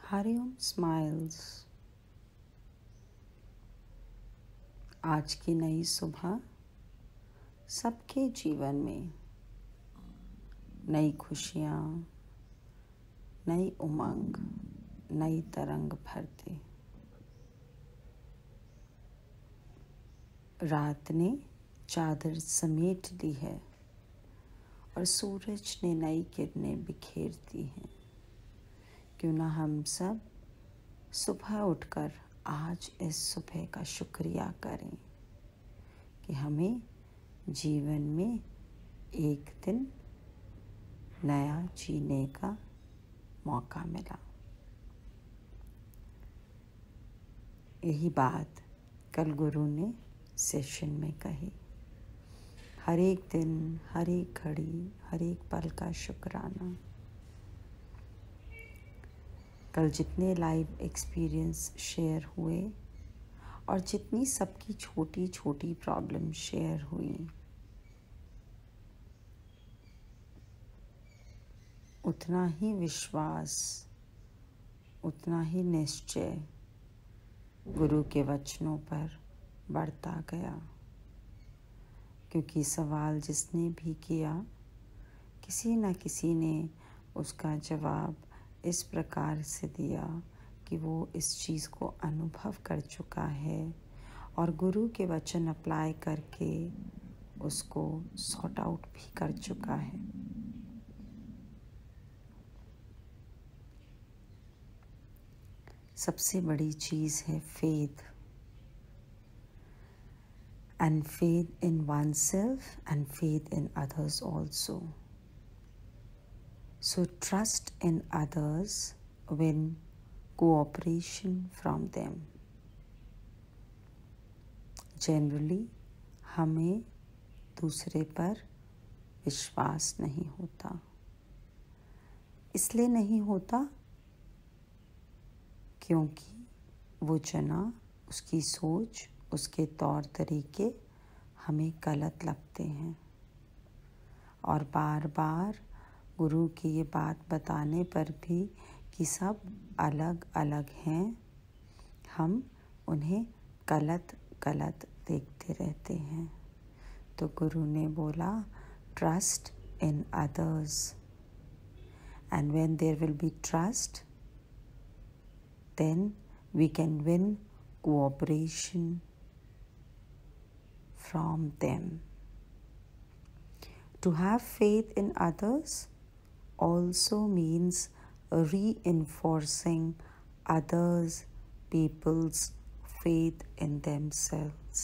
Hariom smiles. आज की नई सुबह सबके जीवन में नई खुशियाँ, नई उमंग, नई तरंग भरते। रात ने चादर समेट ली है और सूरज ने नई किरणें बिखेर दी हैं। क्यों ना हम सब सुबह उठकर आज इस सुबह का शुक्रिया करें कि हमें जीवन में एक दिन नया जीने का मौका मिला। यही बात कल गुरु ने सेशन में कही। हर एक दिन, हर एक घड़ी, हर एक पल का शुक्राना। कल जितने लाइव एक्सपीरियंस शेयर हुए और जितनी सबकी छोटी छोटी प्रॉब्लम शेयर हुई, उतना ही विश्वास, उतना ही निश्चय गुरु के वचनों पर बढ़ता गया। क्योंकि सवाल जिसने भी किया, किसी न किसी ने उसका जवाब इस प्रकार से दिया कि वो इस चीज़ को अनुभव कर चुका है और गुरु के वचन अप्लाई करके उसको सॉर्ट आउट भी कर चुका है। सबसे बड़ी चीज़ है faith, and faith in oneself and faith in others also. So trust in others, win cooperation from them. Generally हमें दूसरे पर विश्वास नहीं होता। इसलिए नहीं होता क्योंकि वो जना, उसकी सोच, उसके तौर तरीके हमें गलत लगते हैं। और बार बार गुरु की ये बात बताने पर भी कि सब अलग अलग हैं, हम उन्हें गलत गलत देखते रहते हैं। तो गुरु ने बोला, trust in others, and when there will be trust, then we can win cooperation from them. To have faith in others also means reinforcing others people's faith in themselves.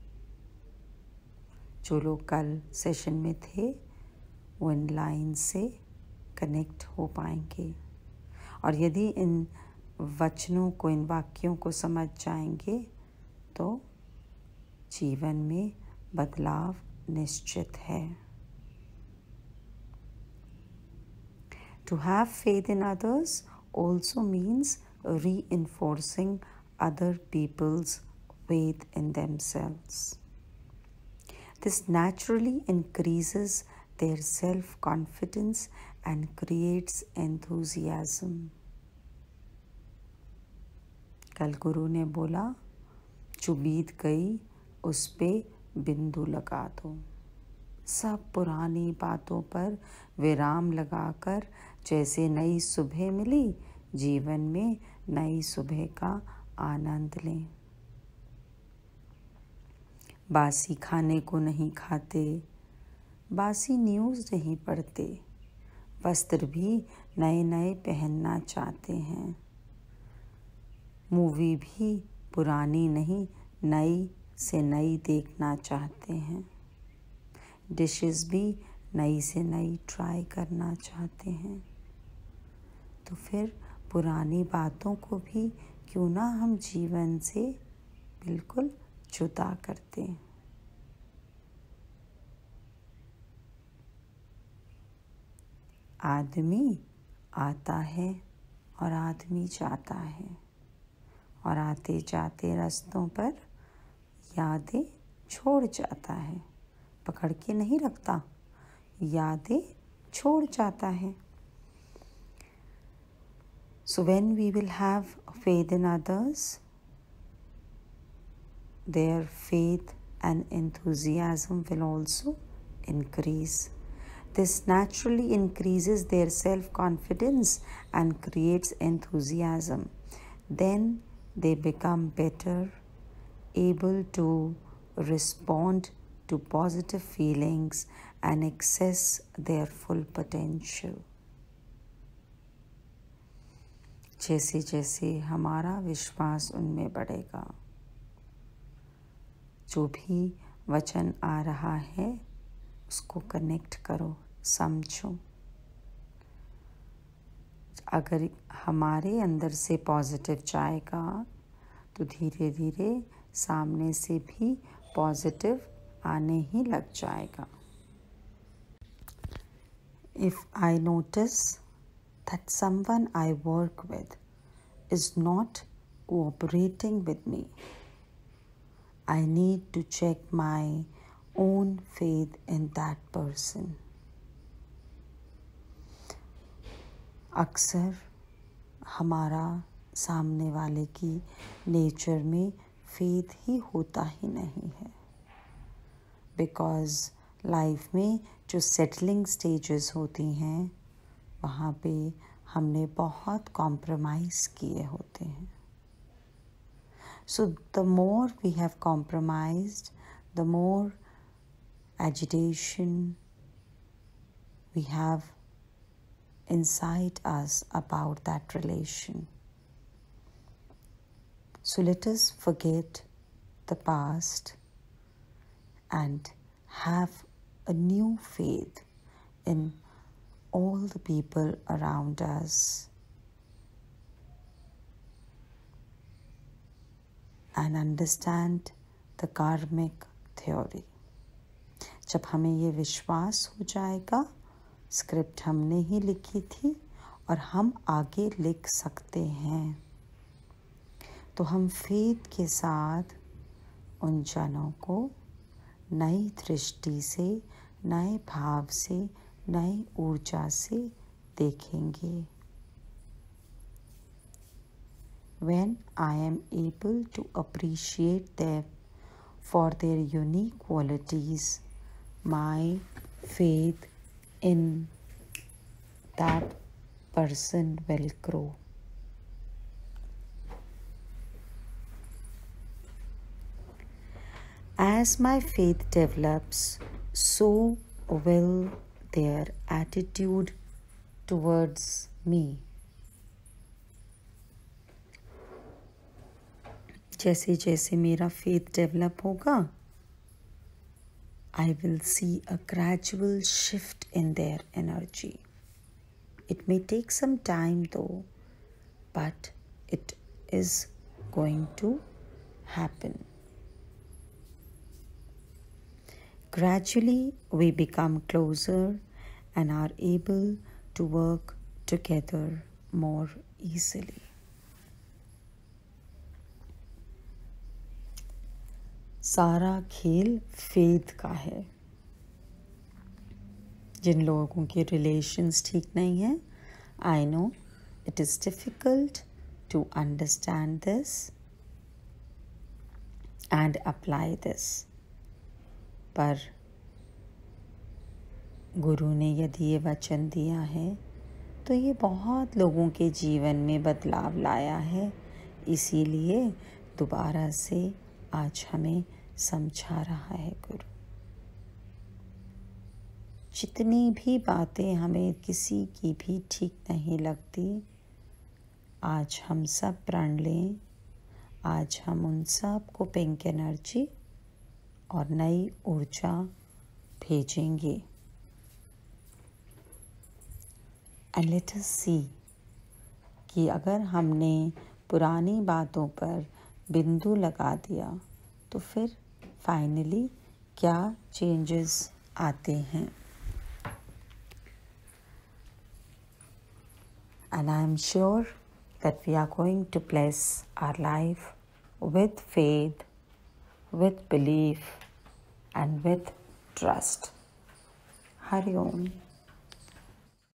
जो लोग कल सेशन में थे वो इन लाइन से connect हो पाएंगे, और यदि इन वचनों को, इन वाक्यों को समझ जाएंगे तो जीवन में बदलाव निश्चित है। To have faith in others also means reinforcing other people's faith in themselves. This naturally increases their self-confidence and creates enthusiasm. कल गुरु ने बोला, जो बीत गई उस पे बिंदु लगा दो। सब पुरानी बातों पर विराम लगाकर जैसे नई सुबह मिली, जीवन में नई सुबह का आनंद लें। बासी खाने को नहीं खाते, बासी न्यूज़ नहीं पढ़ते, वस्त्र भी नए नए पहनना चाहते हैं। मूवी भी पुरानी नहीं, नई से नई देखना चाहते हैं। डिशेस भी नई से नई ट्राई करना चाहते हैं। तो फिर पुरानी बातों को भी क्यों ना हम जीवन से बिल्कुल जुदा कर दें। आदमी आता है और आदमी जाता है, और आते जाते रास्तों पर यादें छोड़ जाता है। पकड़ के नहीं रखता, यादें छोड़ जाता है। So when we will have faith in others, their faith and enthusiasm will also increase. This naturally increases their self-confidence and creates enthusiasm. Then they become better able to respond to positive feelings and access their full potential. जैसे जैसे हमारा विश्वास उनमें बढ़ेगा, जो भी वचन आ रहा है उसको कनेक्ट करो, समझो। अगर हमारे अंदर से पॉजिटिव जाएगा तो धीरे धीरे सामने से भी पॉजिटिव आने ही लग जाएगा। If I notice that someone I work with is not cooperating with me, I need to check my own faith in that person. अक्सर हमारा सामने वाले की नेचर में फेथ ही होता ही नहीं है, बिकॉज़ लाइफ में जो सेटलिंग स्टेजेस होती हैं वहाँ पे हमने बहुत कॉम्प्रोमाइज़ किए होते हैं. So the more we have compromised, the more agitation we have inside us about that relation. So let us forget the past and have a new faith in all the people around us, and understand the karmic theory. जब हमें ये विश्वास हो जाएगा, script हमने ही लिखी थी और हम आगे लिख सकते हैं, तो हम फेथ के साथ उन जनों को नई दृष्टि से, नए भाव से, नई ऊर्जा से देखेंगे. When I am able to appreciate them for their unique qualities, my faith in that person will grow. As my faith develops, so will their attitude towards me. जैसे जैसे मेरा फेथ डेवलप होगा, I will see a gradual shift in their energy. It may take some time though, but it is going to happen. Gradually, we become closer and are able to work together more easily. सारा खेल faith का है. जिन लोगों के relations ठीक नहीं हैं, I know it is difficult to understand this and apply this. पर गुरु ने यदि ये वचन दिया है तो ये बहुत लोगों के जीवन में बदलाव लाया है. इसीलिए दोबारा से आज हमें समझा रहा है गुरु. जितनी भी बातें हमें किसी की भी ठीक नहीं लगती, आज हम सब प्रण लें. आज हम उन सब को पिंक एनर्जी और नई ऊर्जा भेजेंगे. एंड लेट अस सी कि अगर हमने पुरानी बातों पर बिंदु लगा दिया तो फिर फाइनली क्या चेंजेस आते हैं. And I am sure that we are going to bless our life with faith, with belief, and with trust. Hari Om.